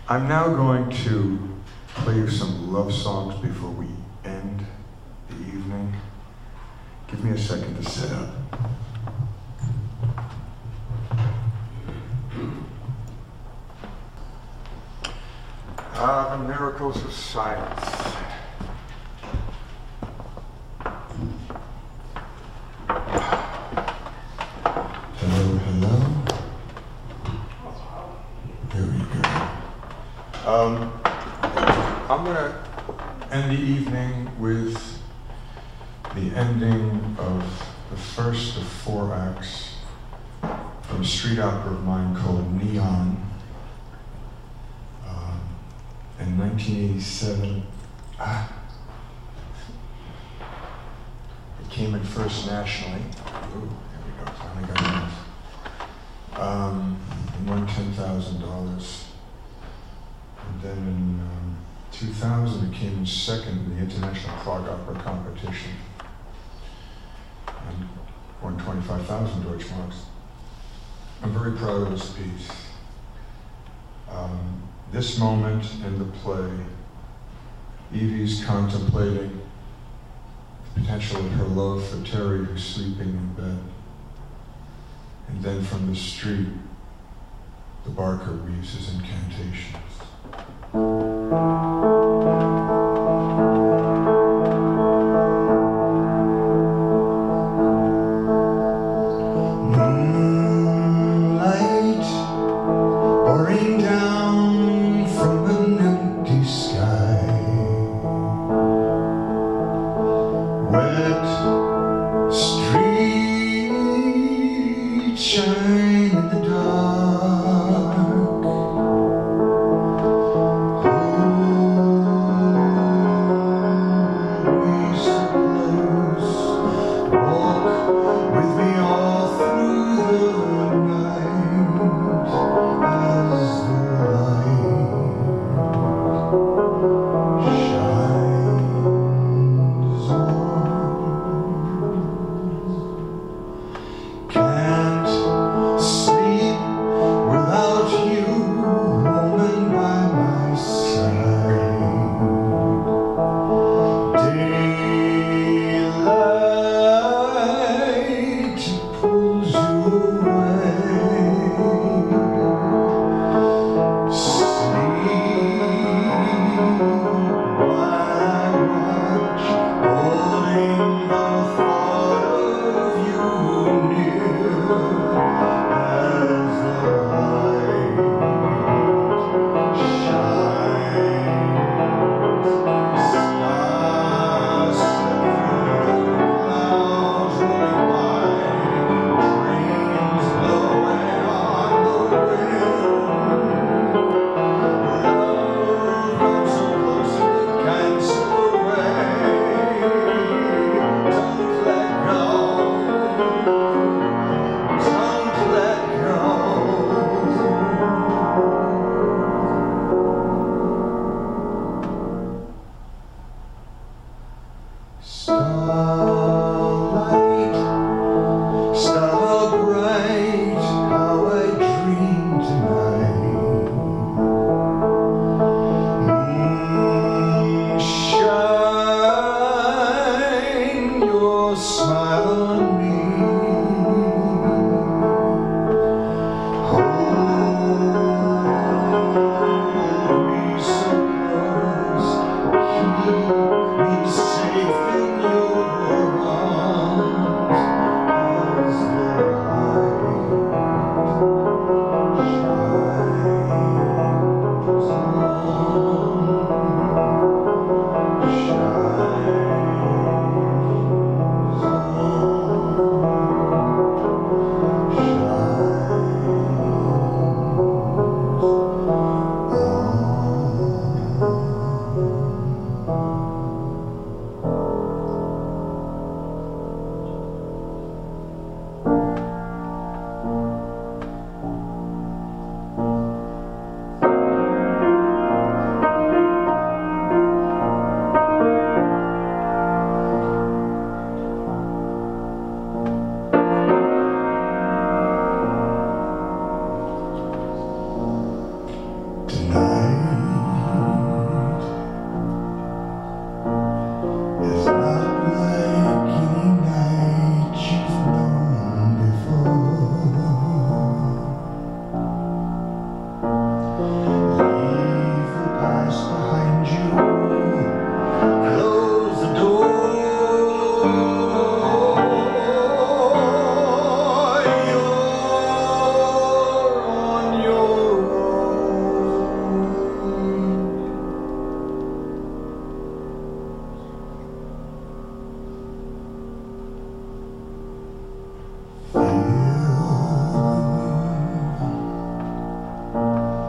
I'm now going to play you some love songs before we end the evening. Give me a second to set up. The miracles of silence. Hello, hello. There we go. I'm going to end the evening with the ending of the first of 4 acts from a street opera of mine called Neon. In 1987, it came in first nationally. Ooh, there we go, finally got enough. And won $10,000. And then in 2000, it came in second in the International Prague Opera Competition. And won 25,000 Deutschmarks. I'm very proud of this piece. This moment in the play, Evie's contemplating the potential of her love for Terry, who's sleeping in bed. And then from the street, the barker weaves his incantations.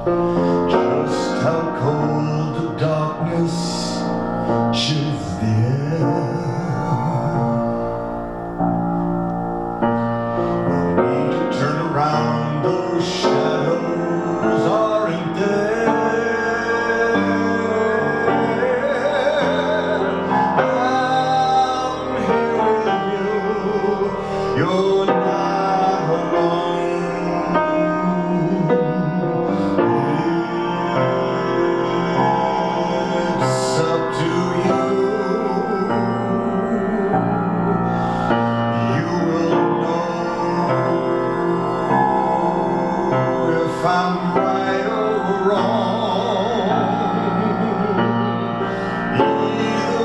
Just how cold the darkness chills the air. No need to turn around, those shadows aren't there. I'm here with you, you're not alone. It's up to you. You will know if I'm right or wrong. Either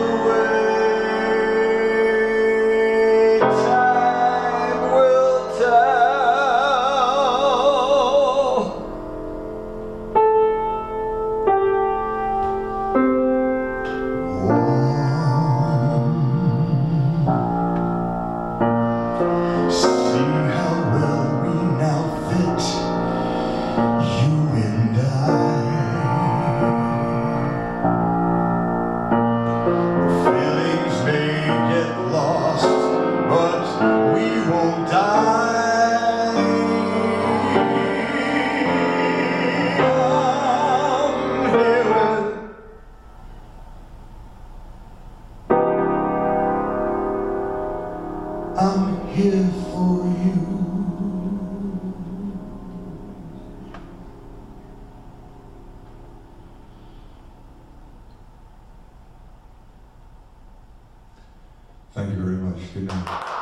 way, time will tell. See how well we now fit, you and feelings may get lost, but we won't die. I'm here for you. Thank you very much. Good night.